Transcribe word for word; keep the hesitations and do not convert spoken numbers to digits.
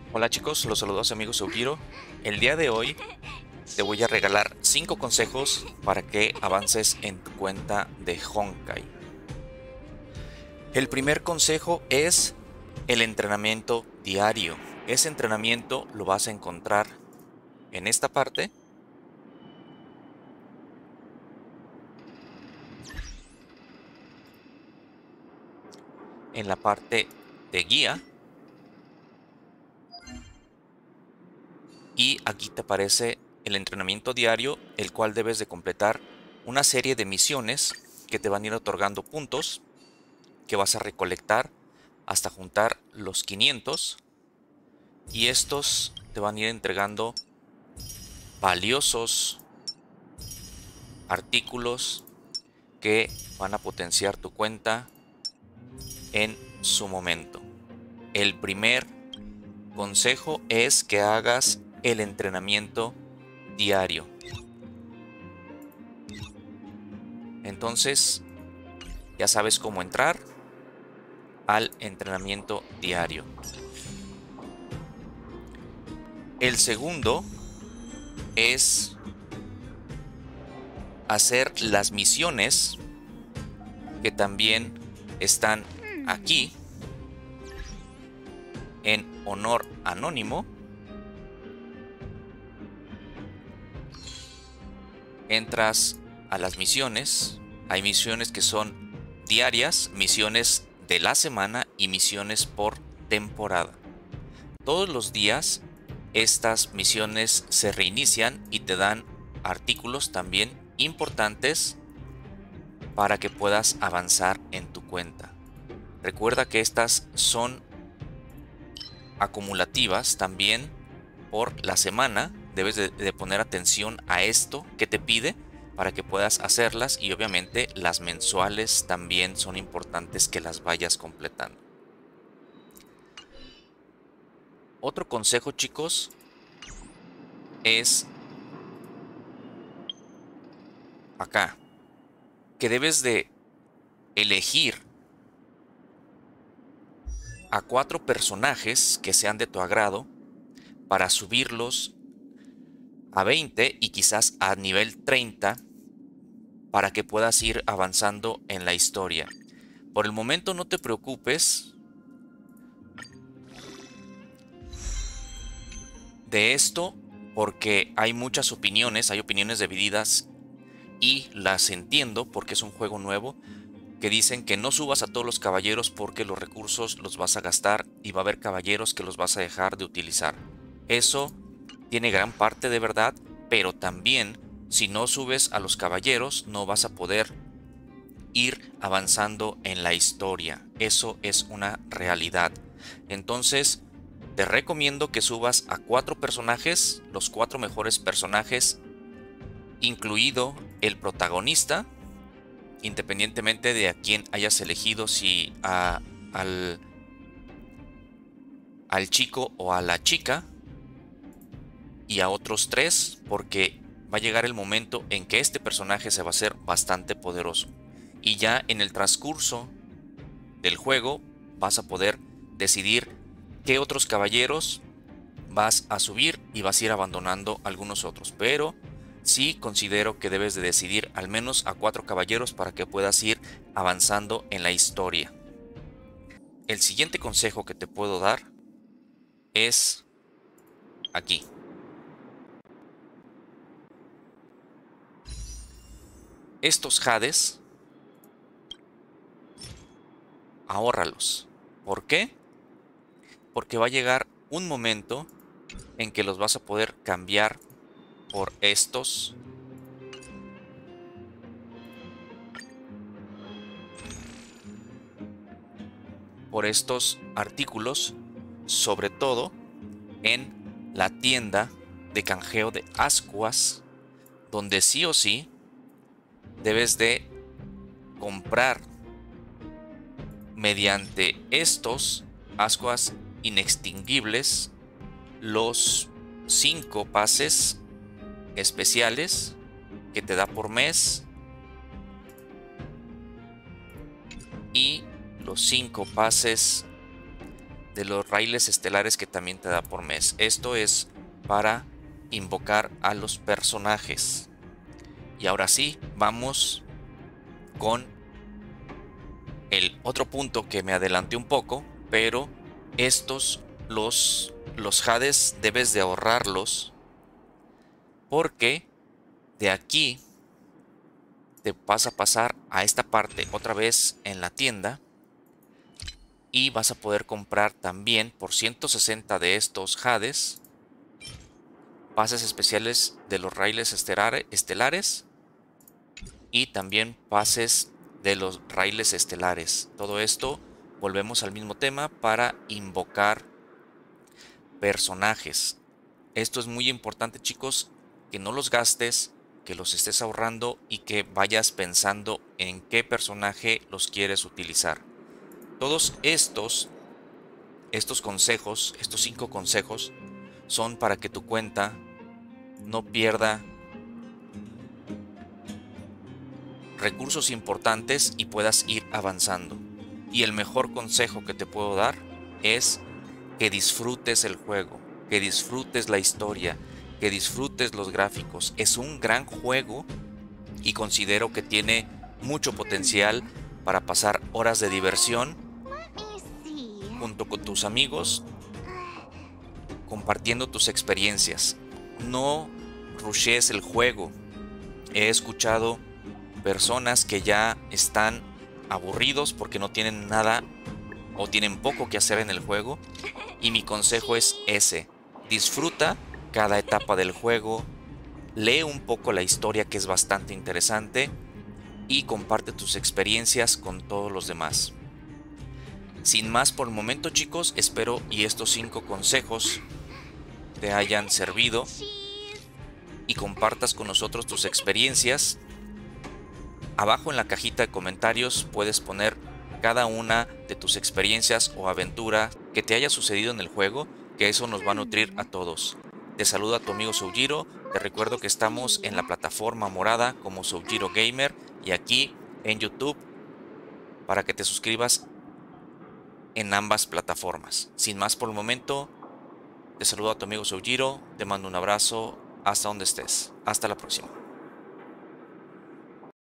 Hola chicos, los saludos a su amigo Sugiro. El día de hoy te voy a regalar cinco consejos para que avances en tu cuenta de Honkai. El primer consejo es el entrenamiento diario. Ese entrenamiento lo vas a encontrar en esta parte, en la parte de guía, y aquí te aparece el entrenamiento diario, el cual debes de completar una serie de misiones que te van a ir otorgando puntos que vas a recolectar hasta juntar los quinientos, y estos te van a ir entregando valiosos artículos que van a potenciar tu cuenta en su momento. El primer consejo es que hagas el entrenamiento diario. Entonces ya sabes cómo entrar al entrenamiento diario. El segundo es hacer las misiones que también están aquí en honor anónimo. Entras a las misiones. Hay misiones que son diarias, misiones de la semana y misiones por temporada. Todos los días estas misiones se reinician y te dan artículos también importantes para que puedas avanzar en tu cuenta. Recuerda que estas son acumulativas también por la semana. Debes de, de poner atención a esto que te pide para que puedas hacerlas, y obviamente las mensuales también son importantes que las vayas completando. Otro consejo, chicos, es acá, que debes de elegir a cuatro personajes que sean de tu agrado para subirlos a veinte y quizás a nivel treinta para que puedas ir avanzando en la historia. Por el momento no te preocupes de esto, porque hay muchas opiniones, hay opiniones divididas, y las entiendo porque es un juego nuevo, que dicen que no subas a todos los caballeros porque los recursos los vas a gastar y va a haber caballeros que los vas a dejar de utilizar. Eso tiene gran parte de verdad, pero también si no subes a los caballeros no vas a poder ir avanzando en la historia. Eso es una realidad. Entonces, te recomiendo que subas a cuatro personajes, los cuatro mejores personajes, incluido el protagonista, independientemente de a quién hayas elegido, si a, al, al chico o a la chica, y a otros tres, porque va a llegar el momento en que este personaje se va a hacer bastante poderoso. Y ya en el transcurso del juego vas a poder decidir qué otros caballeros vas a subir y vas a ir abandonando algunos otros. Pero sí considero que debes de decidir al menos a cuatro caballeros para que puedas ir avanzando en la historia. El siguiente consejo que te puedo dar es aquí. Estos jades, ahórralos. ¿Por qué? Porque va a llegar un momento en que los vas a poder cambiar por estos por estos artículos, sobre todo en la tienda de canjeo de ascuas, donde sí o sí debes de comprar mediante estos ascuas inextinguibles los cinco pases especiales que te da por mes y los cinco pases de los raíles estelares que también te da por mes. Esto es para invocar a los personajes. Y ahora sí, vamos con el otro punto que me adelanté un poco, pero estos, los, los jades debes de ahorrarlos, porque de aquí te vas a pasar a esta parte otra vez en la tienda y vas a poder comprar también por ciento sesenta de estos jades pases especiales de los raíles estelares y también pases de los raíles estelares. Todo esto, volvemos al mismo tema, para invocar personajes. Esto es muy importante, chicos, que no los gastes, que los estés ahorrando y que vayas pensando en qué personaje los quieres utilizar. Todos estos, estos consejos, estos cinco consejos, son para que tu cuenta no pierda recursos importantes y puedas ir avanzando. Y el mejor consejo que te puedo dar es que disfrutes el juego, que disfrutes la historia, que disfrutes los gráficos. Es un gran juego y considero que tiene mucho potencial para pasar horas de diversión junto con tus amigos, compartiendo tus experiencias. No rushes el juego. He escuchado personas que ya están aburridos porque no tienen nada o tienen poco que hacer en el juego, y mi consejo es ese: disfruta cada etapa del juego, lee un poco la historia, que es bastante interesante, y comparte tus experiencias con todos los demás. Sin más por el momento, chicos, espero y estos cinco consejos te hayan servido y compartas con nosotros tus experiencias. Abajo en la cajita de comentarios puedes poner cada una de tus experiencias o aventuras que te haya sucedido en el juego, que eso nos va a nutrir a todos. Te saluda tu amigo Soujiro. Te recuerdo que estamos en la plataforma morada como Soujiro Gamer y aquí en YouTube para que te suscribas en ambas plataformas. Sin más por el momento, te saluda tu amigo Soujiro. Te mando un abrazo hasta donde estés. Hasta la próxima.